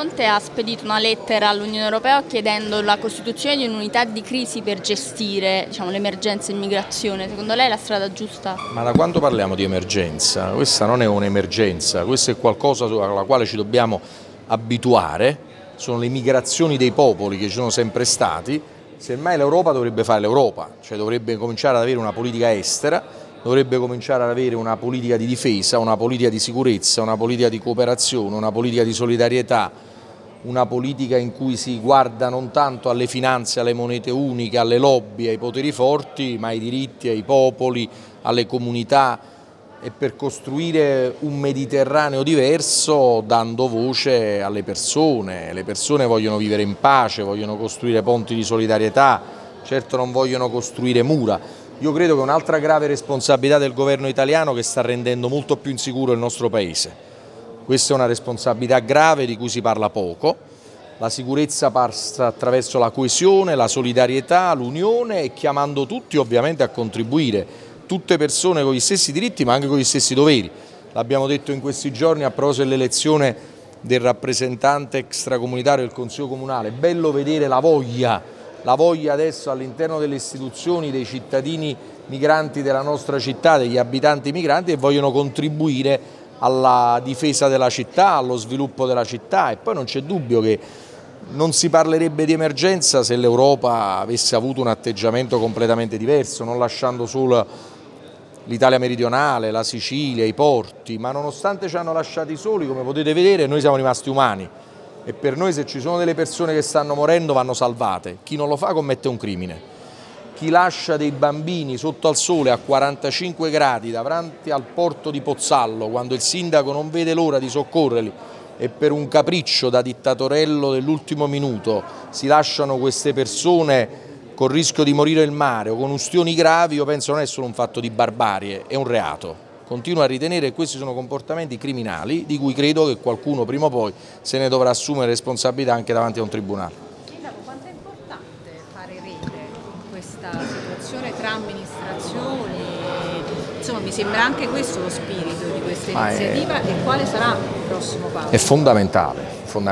Conte ha spedito una lettera all'Unione Europea chiedendo la costituzione di un'unità di crisi per gestire, diciamo, l'emergenza immigrazione. Secondo lei è la strada giusta? Ma da quando parliamo di emergenza? Questa non è un'emergenza, questo è qualcosa alla quale ci dobbiamo abituare, sono le migrazioni dei popoli che ci sono sempre stati. Semmai l'Europa dovrebbe fare l'Europa, cioè dovrebbe cominciare ad avere una politica estera, dovrebbe cominciare ad avere una politica di difesa, una politica di sicurezza, una politica di cooperazione, una politica di solidarietà, una politica in cui si guarda non tanto alle finanze, alle monete uniche, alle lobby, ai poteri forti, ma ai diritti, ai popoli, alle comunità, e per costruire un Mediterraneo diverso dando voce alle persone. Le persone vogliono vivere in pace, vogliono costruire ponti di solidarietà, certo non vogliono costruire mura. Io credo che un'altra grave responsabilità del governo italiano che sta rendendo molto più insicuro il nostro Paese. Questa è una responsabilità grave di cui si parla poco. La sicurezza passa attraverso la coesione, la solidarietà, l'unione e chiamando tutti ovviamente a contribuire, tutte persone con gli stessi diritti ma anche con gli stessi doveri. L'abbiamo detto in questi giorni a proposito dell'elezione del rappresentante extracomunitario del Consiglio Comunale. È bello vedere la voglia adesso all'interno delle istituzioni dei cittadini migranti della nostra città, degli abitanti migranti che vogliono contribuire alla difesa della città, allo sviluppo della città, e poi non c'è dubbio che non si parlerebbe di emergenza se l'Europa avesse avuto un atteggiamento completamente diverso, non lasciando solo l'Italia meridionale, la Sicilia, i porti, ma nonostante ci hanno lasciati soli, come potete vedere, noi siamo rimasti umani. E per noi se ci sono delle persone che stanno morendo vanno salvate, chi non lo fa commette un crimine, chi lascia dei bambini sotto al sole a 45 gradi davanti al porto di Pozzallo quando il sindaco non vede l'ora di soccorrerli e per un capriccio da dittatorello dell'ultimo minuto si lasciano queste persone col rischio di morire in mare o con ustioni gravi, io penso non è solo un fatto di barbarie, è un reato. Continuo a ritenere che questi sono comportamenti criminali di cui credo che qualcuno prima o poi se ne dovrà assumere responsabilità anche davanti a un tribunale. Sindaco, quanto è importante fare rete in questa situazione tra amministrazioni? Insomma, mi sembra anche questo lo spirito di questa iniziativa e quale sarà il prossimo passo? È fondamentale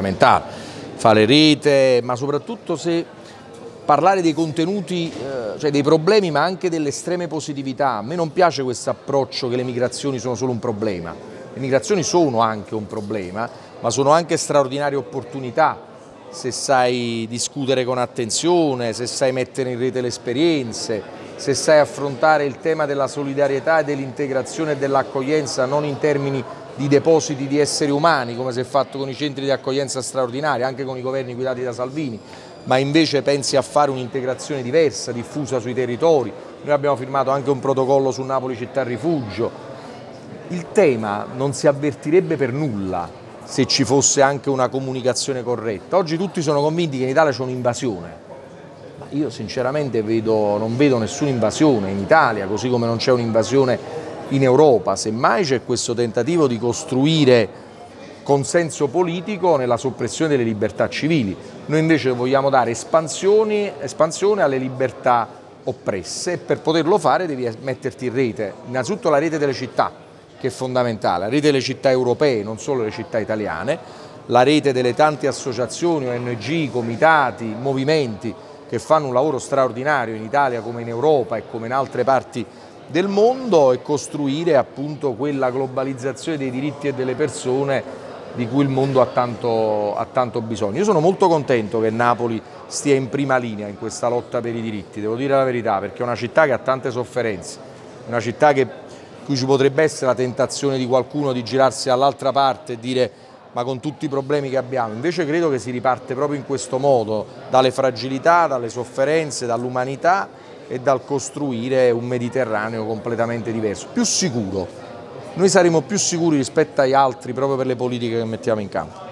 fare rete, ma soprattutto se parlare dei contenuti, cioè dei problemi ma anche delle estreme positività. A me non piace questo approccio che le migrazioni sono solo un problema. Le migrazioni sono anche un problema, ma sono anche straordinarie opportunità se sai discutere con attenzione, se sai mettere in rete le esperienze, se sai affrontare il tema della solidarietà e dell'integrazione e dell'accoglienza non in termini di depositi di esseri umani, come si è fatto con i centri di accoglienza straordinari, anche con i governi guidati da Salvini, ma invece pensi a fare un'integrazione diversa, diffusa sui territori. Noi abbiamo firmato anche un protocollo su Napoli città rifugio. Il tema non si avvertirebbe per nulla se ci fosse anche una comunicazione corretta. Oggi tutti sono convinti che in Italia c'è un'invasione, ma io sinceramente non vedo nessuna invasione in Italia, così come non c'è un'invasione in Europa. Semmai c'è questo tentativo di costruire consenso politico nella soppressione delle libertà civili. Noi invece vogliamo dare espansione alle libertà oppresse e per poterlo fare devi metterti in rete, innanzitutto la rete delle città che è fondamentale, la rete delle città europee, non solo le città italiane, la rete delle tante associazioni, ONG, comitati, movimenti che fanno un lavoro straordinario in Italia come in Europa e come in altre parti del mondo e costruire appunto quella globalizzazione dei diritti e delle persone di cui il mondo ha tanto bisogno. Io sono molto contento che Napoli stia in prima linea in questa lotta per i diritti, devo dire la verità, perché è una città che ha tante sofferenze, una città in cui ci potrebbe essere la tentazione di qualcuno di girarsi dall'altra parte e dire ma con tutti i problemi che abbiamo. Invece credo che si riparte proprio in questo modo, dalle fragilità, dalle sofferenze, dall'umanità e dal costruire un Mediterraneo completamente diverso, più sicuro. Noi saremo più sicuri rispetto agli altri proprio per le politiche che mettiamo in campo.